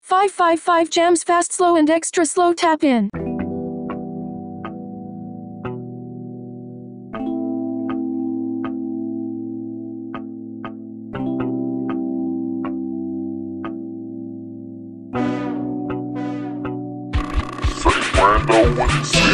555 jams fast, slow and extra slow tap in. Know what you see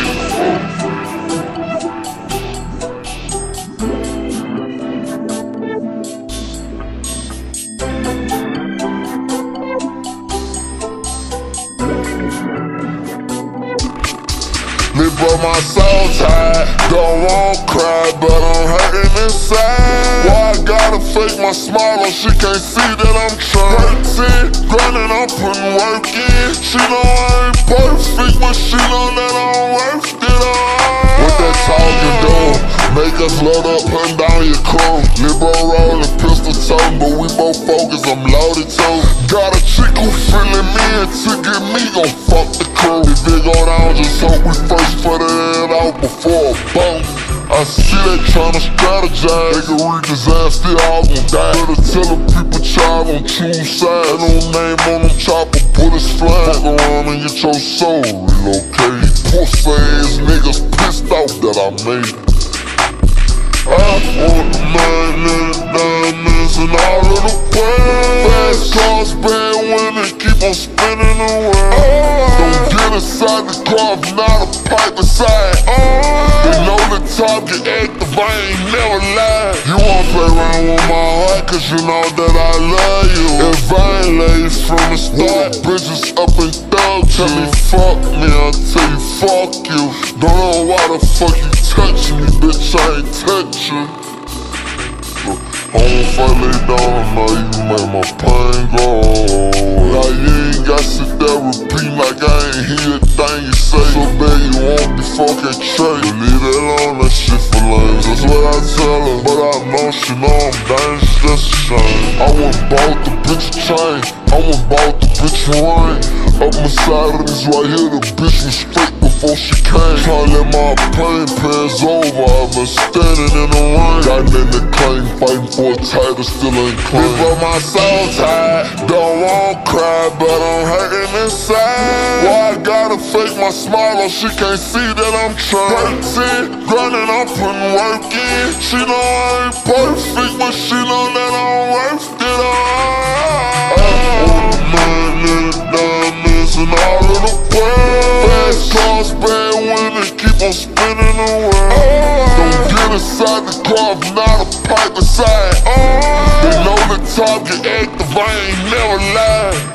me bro, my soul tired. Don't want to cry, but I'm hurting inside. Why I gotta fake my smile or she can't see that I'm trying? Grinding, I'm putting work in. She know I ain't perfect, but she know that I'm worth it all. What that talking do? Make us load up, putting down your crew. Lil' bro rollin', pistol toting, but we both focused, I'm loaded too. Got a chick who feelin' me and to get me gon' fuck the crew. If it go down, just hope we first put it out before a bump. I see they tryna strategize. They can read his ass, still all gon' die. Better tell the people child on choose sides. No name on them chopper, put his flag. Fuck around and get your soul relocate. Pussy ass niggas pissed off that I made. I want the money, diamonds, and all of the pearls. Fast cars, bad women, keep on spinning the world. Don't get inside the car if not a pipe inside. They know the top get active, I ain't never lied. You wanna play around with my heart, cause you know that I love you. If I ain't late from the start, bitches up and thug. Tell me fuck me, I'll tell you fuck you. Don't know why the fuck you touch me, bitch, I ain't touch you. Home if I lay down, now you make my pain go. Now you ain't got sit there repeat like I ain't hear a thing you say. So bad you won't be fucking trade. But leave that alone, that shit for lame. That's what I tell her, but I know she know I'm dangerous, that's a shame. I went bought the bitch a chain, I went bought the bitch a ring. Up my side of this right here, the bitch was straight before she came. Tryna let my pain pass over, I've been standing in the rain. Got in the claim, fighting for a title, still ain't claim. But my soul tired, don't want to cry, but I'm hurting inside. Why I gotta fake my smile or she can't see that I'm trying? Grinding, I'm putting work in. She know I ain't perfect, but she know that I'm worth it all. And all of the world. Fast cars, bad women, keep on spinning the world. Don't get inside the car if not a pipe inside. They know the top get active, I ain't never lied.